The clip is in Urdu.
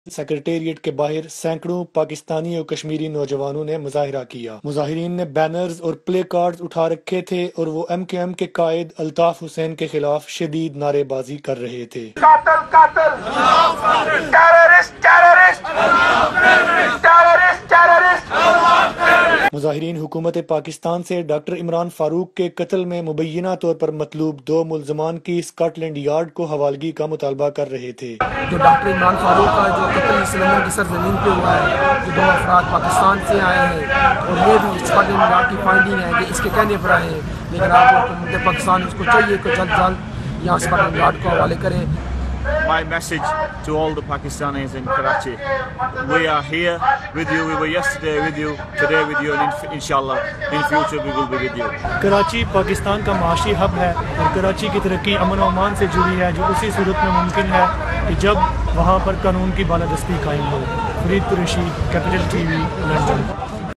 سیکرٹیریٹ کے باہر سینکڑوں پاکستانی اور کشمیری نوجوانوں نے مظاہرہ کیا۔ مظاہرین نے بینرز اور پلے کارڈز اٹھا رکھے تھے اور وہ MQM کے قائد الطاف حسین کے خلاف شدید نعرے بازی کر رہے تھے۔ قاتل قاتل، ٹیررسٹ ٹیررسٹ، ٹیررسٹ ٹیررسٹ۔ مظاہرین حکومت پاکستان سے ڈاکٹر عمران فاروق کے قتل میں مبینہ طور پر مطلوب 2 ملزمان کی اسکاٹ لینڈ یارڈ کو حوالگی کا مطالبہ کر رہے تھے۔ جو ڈاکٹر عمران فاروق کا جو قتل سلنڈر کی سرزمین پہ ہوا ہے، جو 2 افراد پاکستان سے آئے ہیں، اور یہ بھی اسکاٹ لینڈ یارڈ کی فائنڈنگ ہے کہ اس کے کہنے پر آئے ہیں، لیکن آپ حکومت پاکستان اس کو چاہیے کہ جلد جلد یہاں اسکاٹ لینڈ یارڈ کو حوالے کریں۔ My message to all the Pakistanis in Karachi: we are here with you. We were yesterday with you, today with you, and inshallah in future we will be with you. Karachi Pakistan کا معاشی ہب ہے اور کراچی کی ترقی امن و امان سے جڑی ہے، جو اسی صورت میں ممکن ہے کہ جب وہاں پر قانون کی بالادستی قائم ہو۔ Farid Qureshi, capital TV، London.